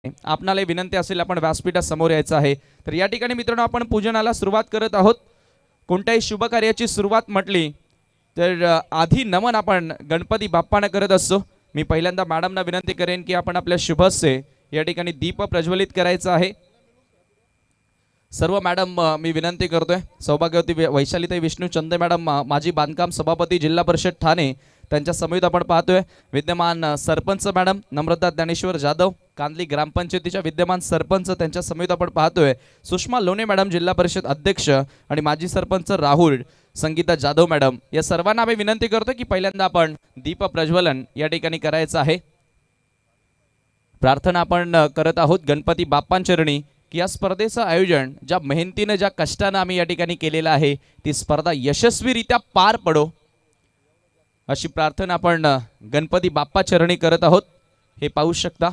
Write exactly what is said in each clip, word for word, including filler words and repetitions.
आपणाला विनंती असेल आपण व्यासपीठासमोर यायचं आहे। तर या ठिकाणी मित्रांनो आपण पूजनाला सुरुवात करत आहोत। कोणत्याही शुभ कार्याची सुरुवात म्हटली तर आधी नमन आपण गणपती बाप्पांना करत असतो। मी पहिल्यांदा मॅडमना विनंती करेन की आपण आपल्या शुभस्य या ठिकाणी दीप प्रज्वलित करायचा आहे। सर्व मॅडम मी विनंती करतोय, सौभाग्यवती वैशालीताई विष्णू चंदे मॅडम माजी बांधकाम सभापती जिल्हा परिषद ठाणे त्यांच्या समेत आपण पाहतोय। विद्यमान सरपंच मॅडम नम्रता ज्ञानेश्वर जाधव कांदली ग्रामपंचायतीच्या विद्यमान सरपंच त्यांच्या समेत आपण पाहतोय। सुषमा लोणे मॅडम जिल्हा परिषद अध्यक्ष आणि माजी सरपंच राहुल संगीता जाधव मॅडम या सर्वांना मी विनंती करतो की पहिल्यांदा आपण दीप प्रज्वलन या ठिकाणी करायचं आहे। प्रार्थना आपण करत आहोत गणपती बाप्पांचरणी की या स्पर्धेचं आयोजन ज्या मेहनतीने ज्या कष्टाने आम्ही या ठिकाणी केलेलं आहे ती स्पर्धा यशस्वीरित्या पार पडो अशी प्रार्थना आपण गणपती बाप्पा चरणी करत आहोत। हे पाहू शकता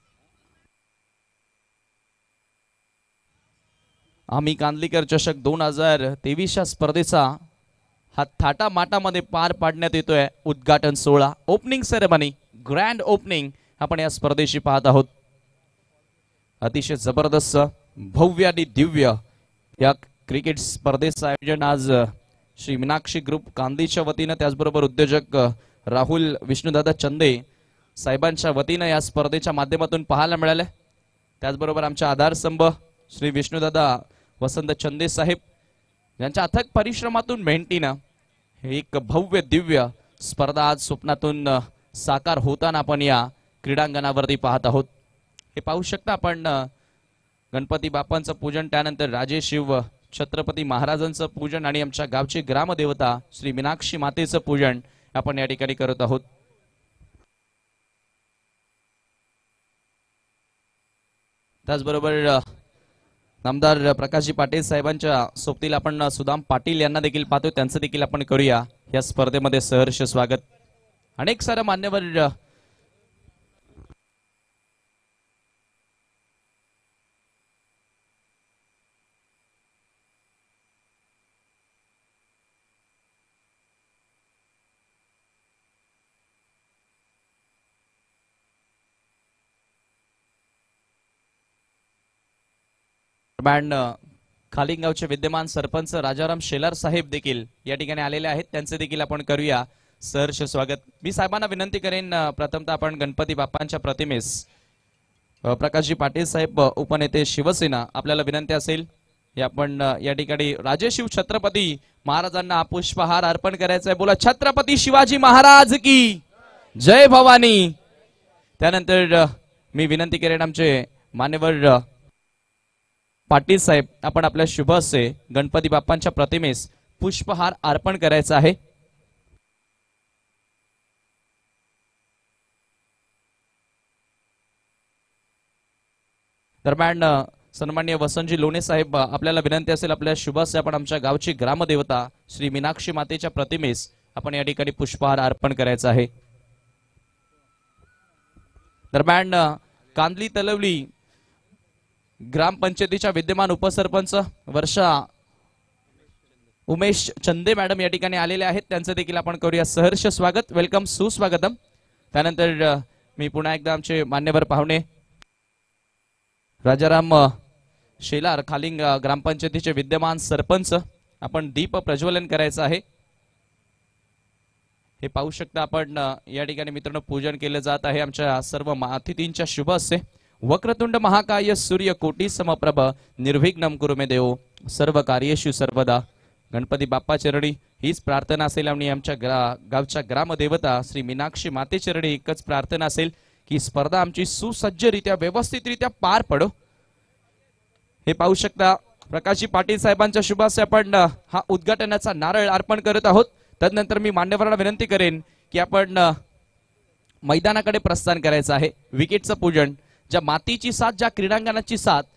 आम्ही कांदलीकर चषक दोन हजार तेवीस च्या स्पर्धेचा हा थाटा माटामध्ये पार पाडण्यात येतोय उद्घाटन सोहळा ओपनिंग सेरेमनी ग्रँड ओपनिंग आपण या स्पर्धेशी पाहत आहोत। अतिशय जबरदस्त भव्य आणि दिव्य या क्रिकेट स्पर्धेचं आयोजन आज श्री मीनाक्षी ग्रुप कांदीच्या वतीने त्याचबरोबर उद्योजक राहुल विष्णुदादा चंदे साहेबांच्या वतीने या स्पर्धेच्या माध्यमातून पाहायला मिळाले। त्याचबरोबर आमच्या आधारस्तंभ श्री विष्णुदादा वसंत चंदे साहेब यांच्या अथक परिश्रमातून मेहनतीने एक भव्य दिव्य स्पर्धा आज स्वप्नातून साकार होताना आपण या क्रीडांगणावरती पाहत आहोत। हे पाहू शकता आपण गणपती बाप्पांचं पूजन त्यानंतर राजे शिव छत्रपती महाराजांचं पूजन आणि आमच्या गावची ग्रामदेवता श्री मीनाक्षी मातेचं पूजन आपण या ठिकाणी करत आहोत। त्याचबरोबर नामदार प्रकाशजी पाटील साहेबांच्या सोबतीला आपण सुदाम पाटील यांना देखील पाहतो, त्यांचं देखील आपण करूया या स्पर्धेमध्ये सहर्ष स्वागत। अनेक सारे मान्यवर बँड खालिंगावचे विद्यमान सरपंच राजाराम शेलार साहेब देखील या ठिकाणी आलेले आहेत, त्यांचे देखील आपण करूया सहर्ष स्वागत। मी साहेबांना विनंती करेन प्रथमतः आपण गणपती बाप्पांच्या प्रतिमेस प्रकाशजी पाटील साहेब उपनेते शिवसेना आपल्याला विनंती असेल हे आपण या ठिकाणी राजे शिव छत्रपती महाराजांना पुष्पहार अर्पण करायचा आहे। बोला छत्रपती शिवाजी महाराज की जय भवानी। त्यानंतर मी विनंती करेन आमचे मान्यवर पाटील साहेब आपण आपल्या शुभ हस्ते गणपती बाप्पांच्या प्रतिमेस पुष्पहार अर्पण करायचा आहे। दरम्यान सन्माननीय वसंतजी लोणे साहेब आपल्याला विनंती असेल आपल्या शुभ हस्ते आपण आमच्या गावची ग्रामदेवता श्री मीनाक्षी मातेच्या प्रतिमेस आपण या ठिकाणी पुष्पहार अर्पण करायचा आहे। दरम्यान कांदली तलवली ग्रामपंचायतीच्या विद्यमान उपसरपंच वर्षा उमेश चंदे मॅडम या ठिकाणी आलेले आहेत, त्यांचं देखील आपण करूया सहर्ष स्वागत, वेलकम सुस्वागतम। त्यानंतर मी पुन्हा एकदा आमचे मान्यवर पाहुणे राजाराम शेलार खालिंग ग्रामपंचायतीचे विद्यमान सरपंच आपण दीप प्रज्वलन करायचं आहे। हे पाहू शकता आपण या ठिकाणी मित्रांनो पूजन केलं जात आहे आमच्या सर्व अतिथींच्या शुभ हस्ते। वक्रतुंड महाकाय सूर्य कोटी समप्रभ निर्विघ्नं कुरु मे देव सर्व कार्येषु सर्वदा। गणपती बाप्पा चरणी हीच प्रार्थना असेल आणि आमच्या गावच्या ग्रामदेवता श्री मीनाक्षी माते चरणी एकच प्रार्थना असेल की स्पर्धा आमची सुसज्जरित्या व्यवस्थितरित्या पार पडो। हे पाहू शकता प्रकाशजी पाटील साहेबांच्या शुभ हस्ते आपण हा उद्घाटनाचा नारळ अर्पण करत आहोत। तदनंतर मी मान्यवरांना विनंती करेन की आपण मैदानाकडे प्रस्थान करायचं आहे। विकेटचं पूजन ज्या मातीची साथ ज्या क्रीडांगणाची साथ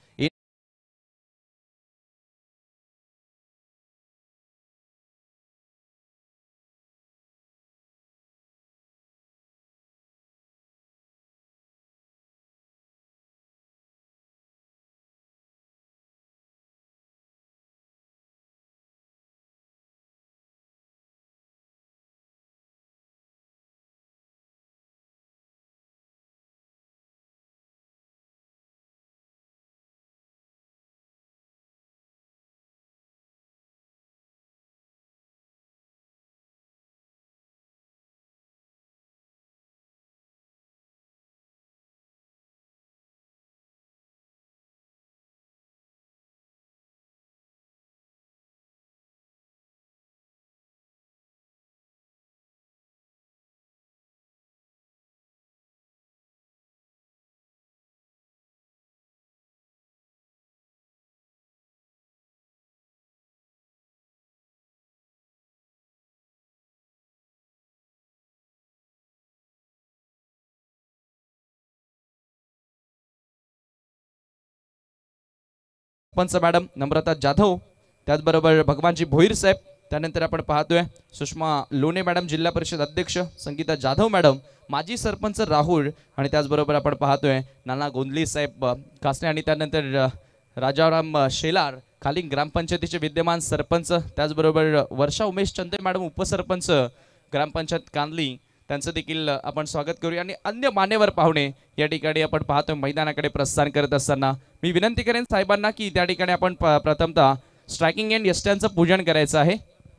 पंच मॅडम नम्रता जाधव, त्याचबरोबर भगवानजी भोईर साहेब, त्यानंतर आपण पाहतोय सुषमा लोणे मॅडम, जिल्हा परिषद अध्यक्ष संगीता जाधव मॅडम, माजी सरपंच राहुल, आणि त्याचबरोबर आपण पाहतोय नाना गोंदली साहेब कासने, आणि त्यानंतर राजाराम शेलार खाली ग्रामपंचायतीचे विद्यमान सरपंच, त्याचबरोबर वर्षा उमेश चंद्रे मॅडम उपसरपंच ग्रामपंचायत कांदली, त्यांचं देखील आपण स्वागत करूया. आणि अन्य मान्यवर पाहुणे या ठिकाणी आपण पाहतोय मैदानाकडे प्रस्थान करत असताना मी विनंती करेन साहेबांना की त्या ठिकाणी आपण प्रथमतः स्ट्रायकिंग एंड यष्ट्यांचं पूजन करायचं आहे.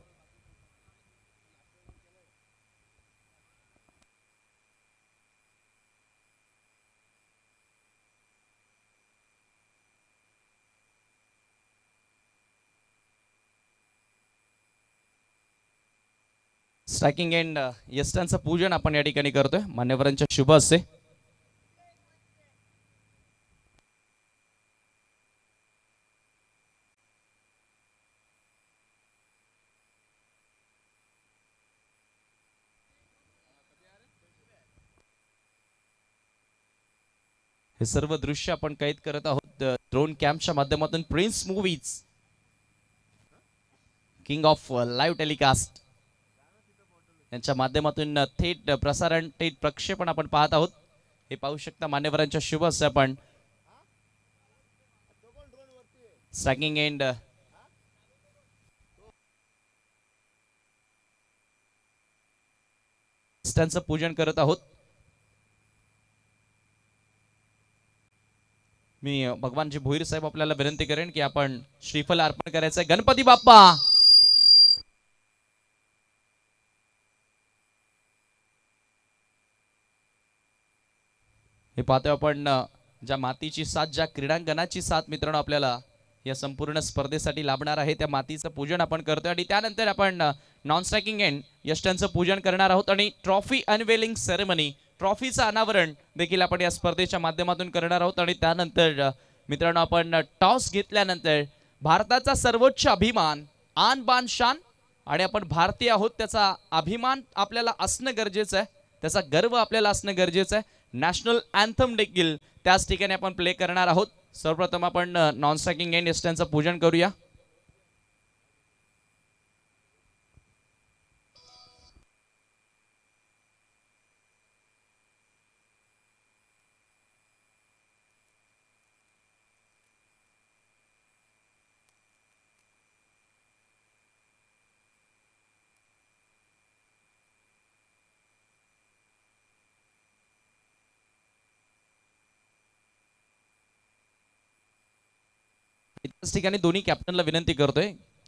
स्ट्रायकिंग एंड यष्ट्यांचं पूजन आपण या ठिकाणी करतोय मान्यवरांच्या शुभ हस्ते. हे सर्व दृश्य आपण कैद करत आहोत ड्रोन कॅम्पच्या माध्यमातून. Prince Movies King of live telecast यांच्या माध्यमातून थेट प्रसारण थेट प्रक्षेपण आपण पाहत आहोत. हे पाहू शकता मान्यवरांच्या शुभ हस्ते आपण स्ट्रायकिंग एंड यष्ट्यांचं पूजन करत आहोत. मी भगवानजी भोईर साहेब आपल्याला विनंती करेन की आपण श्रीफल अर्पण करायचं आहे. गणपती बाप्पा हे पाहतोय आपण ज्या मातीची साथ, ज्या क्रीडांगणाची साथ मित्रांनो आपल्याला या संपूर्ण स्पर्धेसाठी लाभणार आहे, त्या मातीचं पूजन आपण करतोय. आणि त्यानंतर आपण नॉन स्ट्रायकिंग एंड यष्ट्यांचं पूजन करणार आहोत आणि ट्रॉफी अनवेलिंग सेरेमनी, ट्रॉफीचं अनावरण देखील आपण या स्पर्धेच्या माध्यमातून करणार आहोत. आणि त्यानंतर मित्रांनो आपण टॉस घेतल्यानंतर भारताचा सर्वोच्च अभिमान, आन बान शान, आणि आपण भारतीय आहोत त्याचा अभिमान आपल्याला असणं गरजेचं आहे, त्याचा गर्व आपल्याला असणं गरजेचं आहे. नॅशनल अँथम देखील त्याच ठिकाणी आपण प्ले करणार आहोत. सर्वप्रथम आपण नॉन स्ट्रायकिंग एंड यष्ट्यांचं पूजन करूया. त्याच ठिकाणी दोन्ही कॅप्टनला विनंती करतोय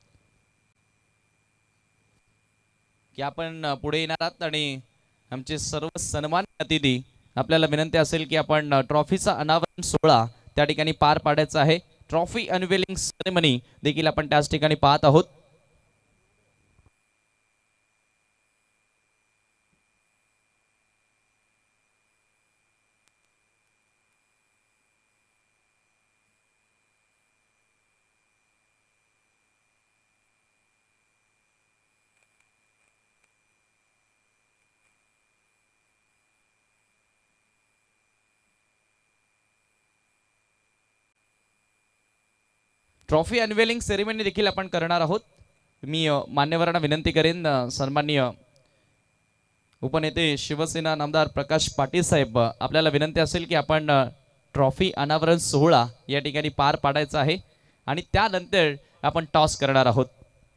की आपण पुढे येणार आहात आणि आमचे सर्व सन्मान्य अतिथी, आपल्याला विनंती असेल की आपण ट्रॉफीचा अनावरण सोहळा त्या ठिकाणी पार पाडायचा आहे. ट्रॉफी अनवेलिंग सेरेमनी देखील आपण त्याच ठिकाणी पाहत आहोत. ट्रॉफी अनवेलिंग सेरेमनी देखील आपण करणार आहोत. मी मान्यवरांना विनंती करेन, सन्माननीय उपनेते शिवसेना नामदार प्रकाश पाटील साहेब, आपल्याला विनंती असेल की आपण ट्रॉफी अनावरण सोहळा या ठिकाणी पार पाडायचा आहे आणि त्यानंतर आपण टॉस करणार आहोत.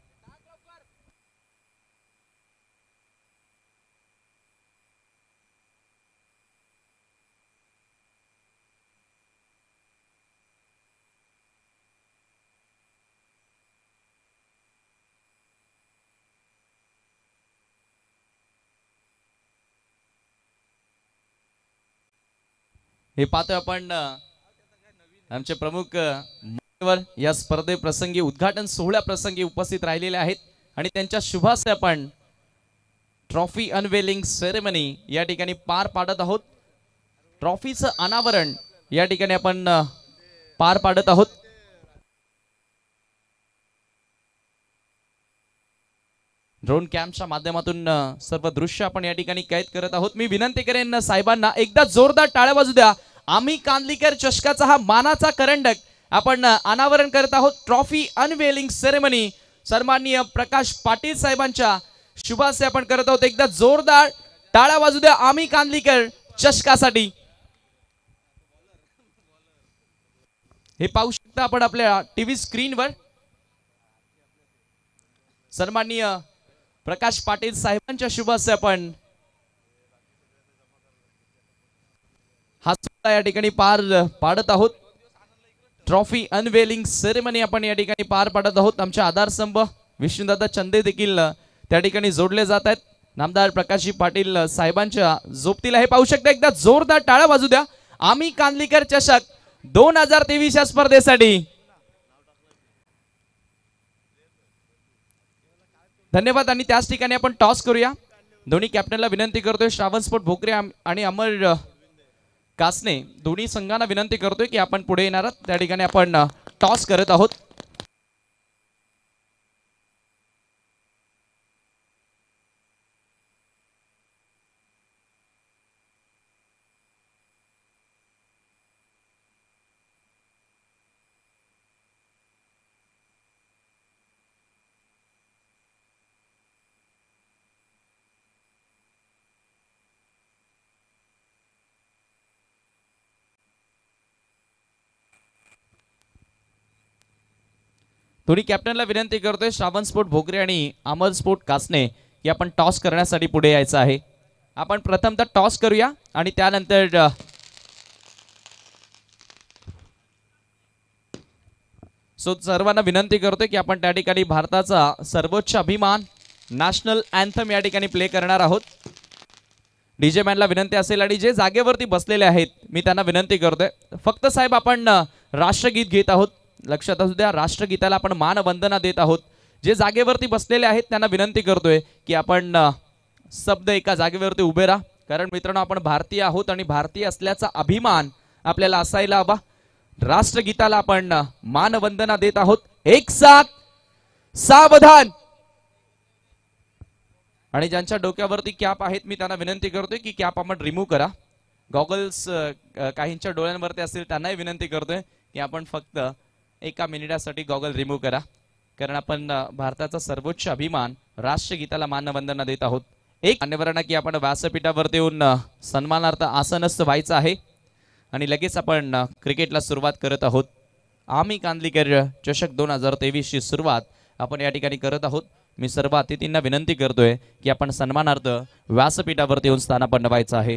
हे पाहतोय आपण आमचे प्रमुख मान्यवर या स्पर्धे प्रसंगी, उद्घाटन सोहळ्या प्रसंगी उपस्थित राहिलेले आहेत आणि त्यांच्या शुभाशय आपण ट्रॉफी अनवेलिंग सेरेमनी या ठिकाणी पार पाडत आहोत. ट्रॉफीचं अनावरण या ठिकाणी आपण पार पाडत आहोत. ड्रोन कॅम्पच्या माध्यमातून सर्व दृश्य आपण या ठिकाणी कैद करत आहोत. मी विनंती करेन साहेबांना एकदा जोरदार टाळ्या वाजू द्या. आम्ही कांदलीकर चषकाचा हा मानाचा करंडक आपण अनावरण करत आहोत ट्रॉफी अनवेलिंग सेरेमनी सन्माननीय प्रकाश पाटील साहेबांच्या शुभाशय आपण करत आहोत. एकदा जोरदार टाळ्या वाजू द्या आम्ही कांदलीकर चषकासाठी. हे पाहू शकता आपण आपल्या टीव्ही स्क्रीनवर सन्माननीय प्रकाश पाटील साहेबांच्या शुभाशय आपण हा सोहळा या ठिकाणी पार पाडत आहोत. ट्रॉफी अनवेलिंग सेरेमनी आपण या ठिकाणी पार पाडत आहोत. आमचे आधारस्तंभ विष्णुदादा चंदे देखील त्या ठिकाणी जोडले जात आहेत. नामदार प्रकाशजी पाटील साहेबांच्या जोबतीला हे पाहू शकता. एकदा जोरदार टाळ्या वाजू द्या आम्ही कांदलीकर चषक दोन हजार तेवीस या स्पर्धेसाठी. धन्यवाद. आणि त्याच ठिकाणी आपण टॉस करूया. दोन्ही कॅप्टनला विनंती करतोय श्रावण स्पोर्ट भोकरे आणि अमर कासने दोन्ही संघांना विनंती करतोय की आपण पुढे येणार आहात. त्या ठिकाणी आपण टॉस करत आहोत. दोन्ही कॅप्टनला विनंती करतोय श्रावण स्पोर्ट भोकरे आणि अमर स्पोर्ट कासने की आपण टॉस करण्यासाठी पुढे यायचं आहे. आपण प्रथमतः टॉस करूया आणि त्यानंतर सो सर्वांना विनंती करतोय की आपण त्या ठिकाणी भारताचा सर्वोच्च अभिमान नॅशनल अँथम या ठिकाणी प्ले करणार आहोत. डीजे मॅनला विनंती असेल आणि जे जागेवरती बसलेले आहेत मी त्यांना विनंती करतोय फक्त साहेब आपण राष्ट्रगीत घेत आहोत. लक्षात असू द्या राष्ट्रगीताला आपण मानवंदना देत आहोत. जे जागेवरती बसलेले आहेत त्यांना विनंती करतोय की आपण शब्द एका जागेवरती उभे राहा. कारण मित्रांनो आपण भारतीय आहोत आणि भारतीय असल्याचा अभिमान आपल्याला असायला हवा. राष्ट्रगीताला आपण मानवंदना देत आहोत. एक साथ सावधान. आणि ज्यांच्या डोक्यावरती कॅप आहेत मी त्यांना विनंती करतोय की कॅप आपण रिमूव्ह करा. गॉगल्स काहींच्या डोळ्यांवरती असतील त्यांनाही विनंती करतोय की आपण फक्त एका मिनिटासाठी गॉगल रिमूव्ह करा. कारण आपण भारताचा सर्वोच्च अभिमान राष्ट्रगीताला मानवंदना देत आहोत. एक मान्यवरांना की आपण व्यासपीठावरती येऊन सन्मानार्थ आसनस्थ व्हायचं आहे आणि लगेच आपण क्रिकेटला सुरुवात करत आहोत. आम्ही कांदलीकर चषक दोन हजार तेवीस ची सुरुवात आपण या ठिकाणी करत आहोत. मी सर्व अतिथींना विनंती करतोय की आपण सन्मानार्थ व्यासपीठावरती येऊन स्थानापन्न व्हायचं आहे.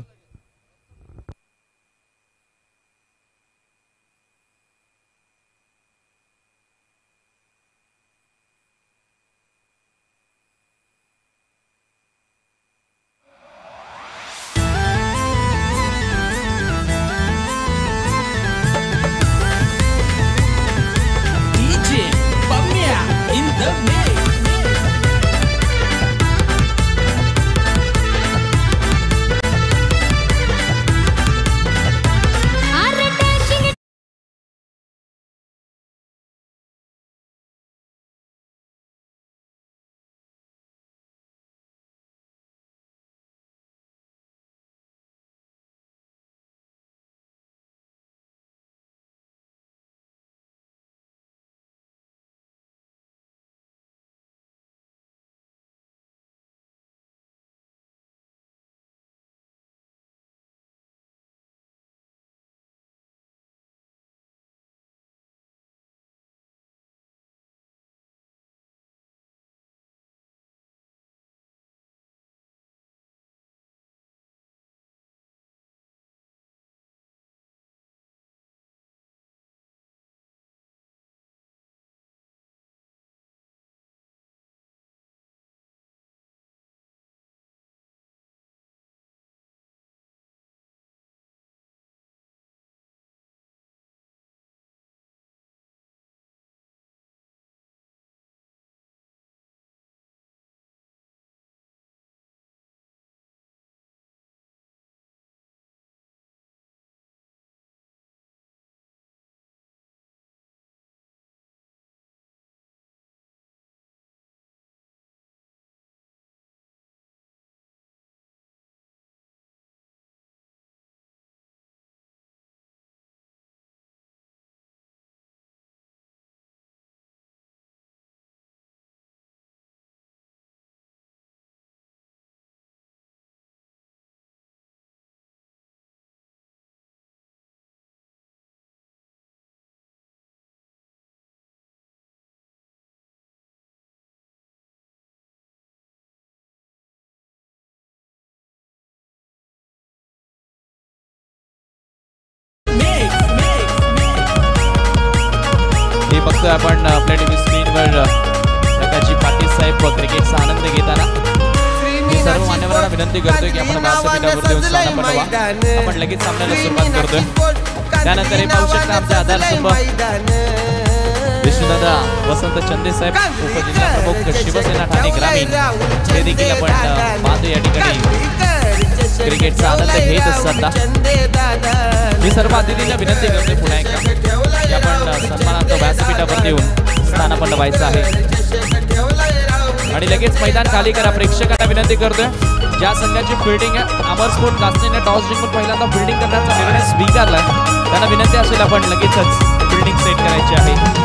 बघतोय आपण आपल्या टीव्ही स्क्रीनवर प्रकाशजी पाटील साहेब क्रिकेटचा आनंद घेताना. मी सर्व मान्यवरांना विनंती करतोय की आपण व्यासपीठावर देऊन स्थान बनवा. आपण लगेच सामन्याला सुरुवात करतोय. त्यानंतर हे पाहू शकता आमचे आधारस्तंभ विष्णुदादा वसंत चंदे साहेब उपजिल्हा प्रमुख शिवसेना ठाणे ग्रामीण हे देखील आपण पाहतो या ठिकाणी क्रिकेटचा आनंद घेत असताना. मी सर्व अतिथींना विनंती करतोय पुन्हा एकदा की आपण सन्मानार्थ व्यासपीठावर येऊन स्थानापन्न व्हायचं आहे. आणि लगेच मैदान खाली करा. प्रेक्षकांना विनंती करतोय ज्या संघाची फिल्डिंग आहे अमर स्पोर्ट कास्टेने टॉस जिंकून पहिल्यांदा फिल्डिंग करण्याचा निर्णय स्वीकारलाय त्यांना विनंती असेल आपण लगेचच फिल्डिंग सेट करायची आहे.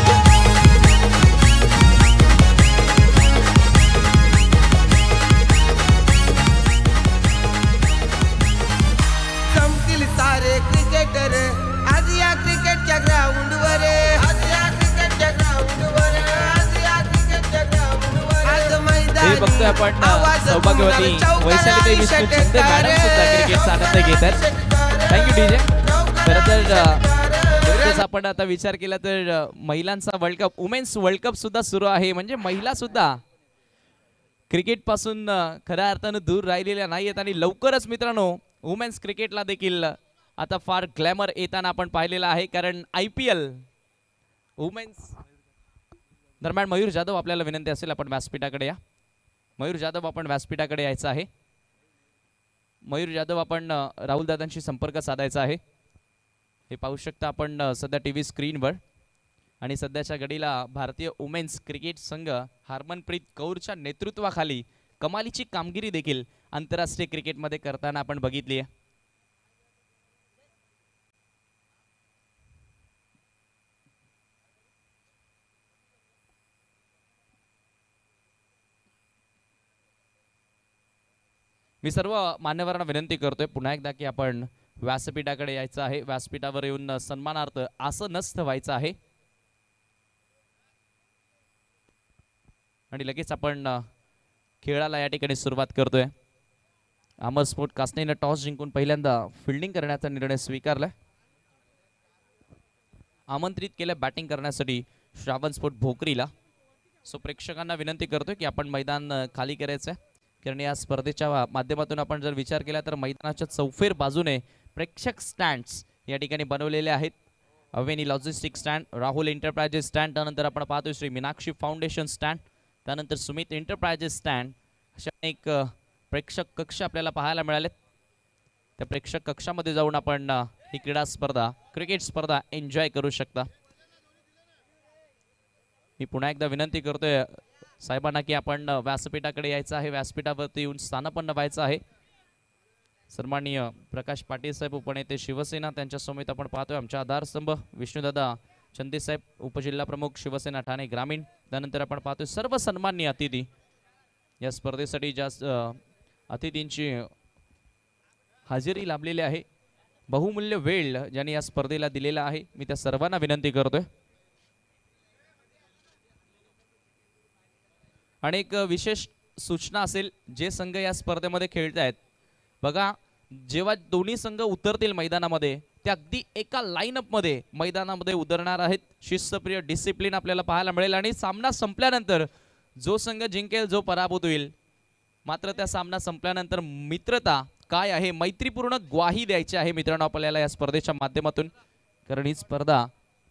हे बघतोय आपण सौभाग्यवती वैशाली विष्णू चंदे मॅडम सुद्धा क्रिकेटचा आनंद घेत आहेत. Thank you DJ. खरं तर आपण आता विचार केला तर महिलांचा world cup women's world cup सुद्धा सुरू आहे. म्हणजे महिला सुद्धा क्रिकेट पासून खऱ्या अर्थानं दूर राहिलेल्या नाही आहेत आणि लवकरच मित्रांनो वुमेन्स क्रिकेटला देखील आता फार ग्लॅमर येताना आपण पाहिलेला आहे. कारण आय पी एल वुमेन्स दरम्यान मयूर जाधव आपल्याला विनंती असेल आपण व्यासपीठाकडे या. मयूर जाधव आपण व्यासपीठाकडे यायचं आहे. मयूर जाधव आपण राहुल दादांशी संपर्क साधायचा आहे. हे पाहू शकता आपण सध्या टी व्ही स्क्रीनवर. आणि सध्याच्या घडीला भारतीय वुमेन्स क्रिकेट संघ हरमनप्रीत कौरच्या नेतृत्वाखाली कमालीची कामगिरी देखील आंतरराष्ट्रीय क्रिकेटमध्ये करताना आपण बघितली आहे. मी सर्व मान्यवरांना विनंती करतोय पुन्हा एकदा की आपण व्यासपीठाकडे यायचं आहे. व्यासपीठावर येऊन सन्मानार्थ आसनस्थ व्हायचं आहे. आणि लगेच आपण खेळाला या ठिकाणी सुरुवात करतोय. अमर स्पोर्ट कास्टेने टॉस जिंकून पहिल्यांदा फिल्डिंग करण्याचा निर्णय स्वीकारलाय. आमंत्रित केलं बॅटिंग करण्यासाठी श्रावण स्पोर्ट भोकरीला. सो प्रेक्षकांना विनंती करतोय की आपण मैदान खाली करायचं आहे. कारण या स्पर्धेच्या माध्यमातून आपण जर विचार केला तर मैदानाच्या चौफेर बाजूने प्रेक्षक स्टँड्स या ठिकाणी बनवलेले आहेत. Aveni logistic stand, Rahul enterprises stand, त्यानंतर आपण पाहतोय श्री मीनाक्षी फाउंडेशन स्टँड, त्यानंतर सुमित एंटरप्राइजेस स्टँड, अशा अनेक प्रेक्षक कक्ष आपल्याला पाहायला मिळालेत. त्या प्रेक्षक कक्षामध्ये जाऊन आपण ही क्रीडा स्पर्धा क्रिकेट स्पर्धा एन्जॉय करू शकता. मी पुन्हा एकदा विनंती करतोय साहेबांना की आपण व्यासपीठाकडे यायचं आहे. व्यासपीठावरती येऊन स्थानापन्न व्हायचं आहे. सन्माननीय प्रकाश पाटील साहेब उपनेते शिवसेना त्यांच्या समेत आपण पाहतोय आमच्या आधारस्तंभ विष्णुदादा चंदे साहेब उपजिल्हा प्रमुख शिवसेना ठाणे ग्रामीण. त्यानंतर आपण पाहतोय सर्व सन्माननीय अतिथी या स्पर्धेसाठी ज्या अतिथींची हजेरी लाभलेली आहे, बहुमूल्य वेळ ज्यांनी या स्पर्धेला दिलेला आहे, मी त्या सर्वांना विनंती करतोय. आणि एक विशेष सूचना असेल जे संघ या स्पर्धेमध्ये खेळत आहेत बघा, जेव्हा दोन्ही संघ उतरतील मैदानामध्ये ते अगदी एका लाईनअपमध्ये मैदानामध्ये उतरणार आहेत. शिस्तप्रिय डिसिप्लिन आपल्याला पाहायला मिळेल. आणि सामना संपल्यानंतर जो संघ जिंकेल जो पराभूत होईल मात्र त्या सामना संपल्यानंतर मित्रता काय आहे मैत्रीपूर्ण ग्वाही द्यायची आहे मित्रांनो आपल्याला या स्पर्धेच्या माध्यमातून. कारण ही स्पर्धा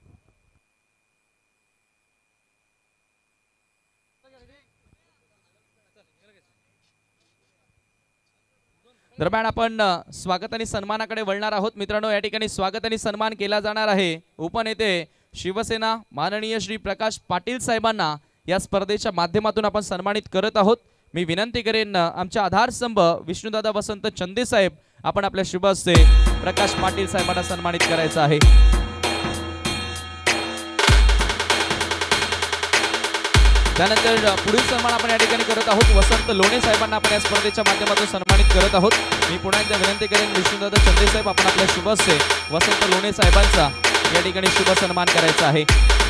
दरम्यान आपण स्वागत आणि सन्मानाकडे वळणार आहोत. मित्रांनो या ठिकाणी स्वागत आणि सन्मान केला जाणार आहे. उपनेते शिवसेना माननीय श्री प्रकाश पाटील साहेबांना या स्पर्धेच्या माध्यमातून आपण सन्मानित करत आहोत. मी विनंती करेन आमच्या आधारस्तंभ विष्णुदादा वसंत चंदे साहेब आपण आपल्या शुभ हस्ते प्रकाश पाटील साहेबांना सन्मानित करायचं आहे. त्यानंतर पुढील सन्मान आपण या ठिकाणी करत आहोत वसंत लोणे साहेबांना आपण या स्पर्धेच्या माध्यमातून सन्मानित करत आहोत. मी पुन्हा एकदा विनंती करेन विष्णुदादा चंदे साहेब आपण आपल्या शुभ हस्ते वसंत लोणे साहेबांचा या ठिकाणी शुभ सन्मान करायचा आहे.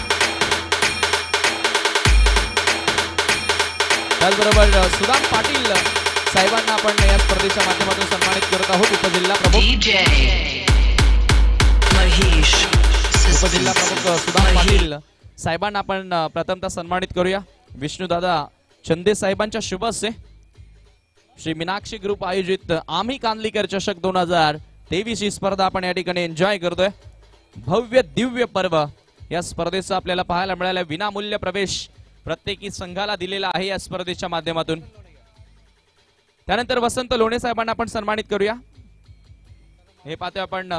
त्याचबरोबर सुदाम पाटील साहेबांना आपण या स्पर्धेच्या माध्यमातून सन्मानित करत आहोत. उपजिल्हा प्रमुख उपजिल्हा प्रमुख सुदाम पाटील साहेबांना आपण अ, प्रथमतः सन्मानित करूया. विष्णुदादा चंदे साहेबांच्या शुभ हस्ते श्री मीनाक्षी ग्रुप आयोजित आम्ही कांदलीकर चषक दोन हजार तेवीस ही स्पर्धा आपण या ठिकाणी एन्जॉय करतोय. भव्य दिव्य पर्व या स्पर्धेचा आपल्याला पाहायला मिळाला. विनामूल्य प्रवेश प्रत्येकी संघाला दिलेला आहे या स्पर्धेच्या माध्यमातून. त्यानंतर वसंत लोणे साहेबांना आपण सन्मानित करूया. हे पाहतोय आपण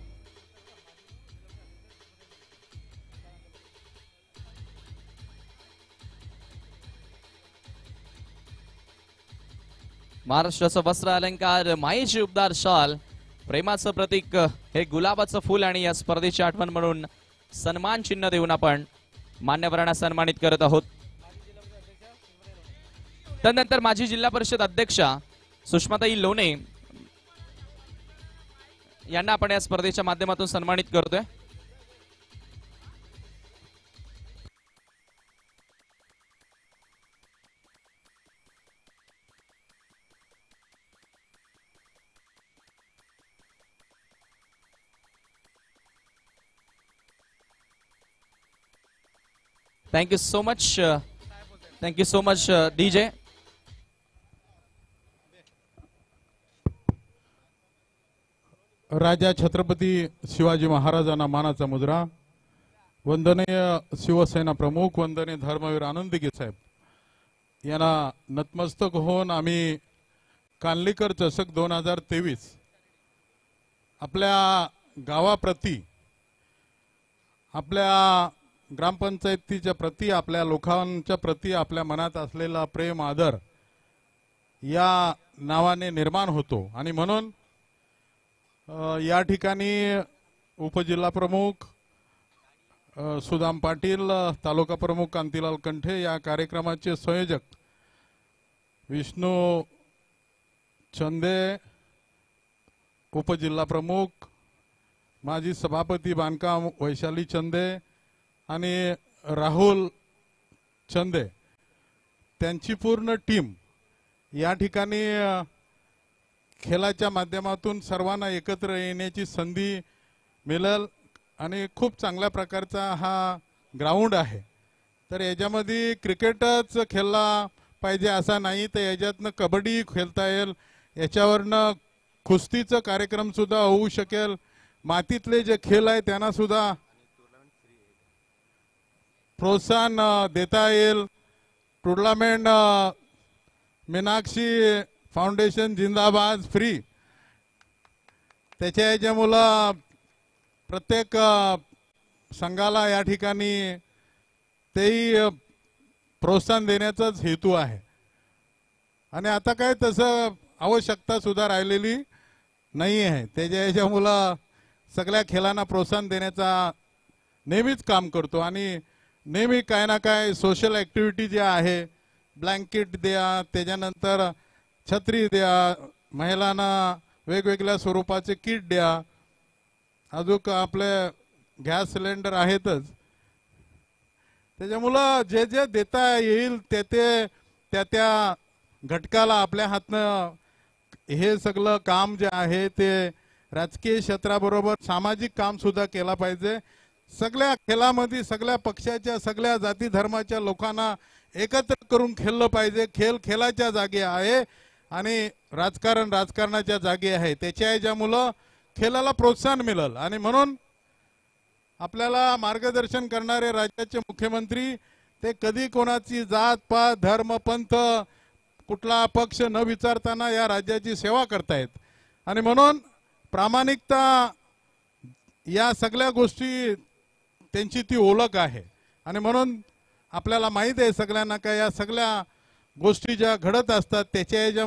महाराष्ट्राचं वस्त्र अलंकार मायेची उबदार शाल प्रेमाचं प्रतीक हे गुलाबाचं फूल आणि या स्पर्धेची आठवण म्हणून सन्मान चिन्ह देऊन आपण मान्यवरांना सन्मानित करत आहोत. त्यानंतर माजी जिल्हा परिषद अध्यक्षा सुषमाताई लोणे यांना आपण या स्पर्धेच्या माध्यमातून सन्मानित करतोय. Thank you so much thank you so much DJ. राजा छत्रपती शिवाजी महाराजांना मानाचा मुद्रा. वंदनीय शिवसेना प्रमुख वंदनीय धर्मवीर आनंदगी साहेब यांना नतमस्तक होऊन आम्ही कांदलीकर चषक दोन हजार तेवीस आपल्या गावाप्रती आपल्या ग्रामपंचायतीच्या प्रती आपल्या लोकांच्या प्रती आपल्या मनात असलेला प्रेम आदर या नावाने निर्माण होतो. आणि म्हणून या ठिकाणी उपजिल्हा प्रमुख सुदाम पाटील, तालुका प्रमुख कांतीलाल कंठे, या कार्यक्रमाचे संयोजक विष्णू चंदे, उपजिल्हा प्रमुख माजी सभापती बांधकाम वैशाली चंदे आणि राहुल चंदे, त्यांची पूर्ण टीम या ठिकाणी खेळाच्या माध्यमातून सर्वांना एकत्र येण्याची संधी मिळेल. आणि खूप चांगल्या प्रकारचा हा ग्राउंड आहे. तर याच्यामध्ये क्रिकेटच खेळला पाहिजे असा नाही, तर याच्यातनं कबड्डी खेळता येईल, याच्यावरनं कुस्तीचा कार्यक्रम सुद्धा होऊ शकेल. मातीतले जे खेळ आहे त्यांना सुद्धा प्रोत्साहन देता येईल. टुर्नामेंट मीनाक्षी फाउंडेशन जिंदाबाद फ्री, त्याच्या याच्यामुळं प्रत्येक संघाला या ठिकाणी तेही प्रोत्साहन देण्याचाच हेतू आहे. आणि आता काय तसं आवश्यकता सुद्धा राहिलेली नाही आहे. त्याच्या याच्यामुळं सगळ्या खेळांना प्रोत्साहन देण्याचा नेहमीच काम करतो. आणि नेहमी काय ना काय सोशल ॲक्टिव्हिटी जे आहे, ब्लँकेट द्या, त्याच्यानंतर छत्री द्या, महिलांना वेगवेगळ्या स्वरूपाचे किट द्या, अजून आपले गॅस सिलेंडर आहेतच. त्याच्यामुळं जे जे देता येईल ते ते त्या त्या घटकाला आपल्या हातनं हे सगळं काम जे आहे ते राजकीय क्षेत्राबरोबर सामाजिक काम सुद्धा केला पाहिजे. सगळ्या खेळामध्ये सगळ्या पक्षाच्या सगळ्या जाती धर्माच्या लोकांना एकत्र करून खेळलं पाहिजे. खेळ खेळाच्या जागी आहे आणि राजकारण राजकारणाच्या जागी आहे. त्याच्या याच्यामुळं खेळाला प्रोत्साहन मिळेल. आणि म्हणून आपल्याला मार्गदर्शन करणारे राज्याचे मुख्यमंत्री ते कधी कोणाची जात पात धर्म पंथ कुठला पक्ष न विचारताना या राज्याची सेवा करतायत. आणि म्हणून प्रामाणिकता या सगळ्या गोष्टी त्यांची ती ओळख आहे. आणि म्हणून आपल्याला माहित आहे सगळ्यांना का या सगळ्या गोष्टी ज्या घडत असतात त्याच्या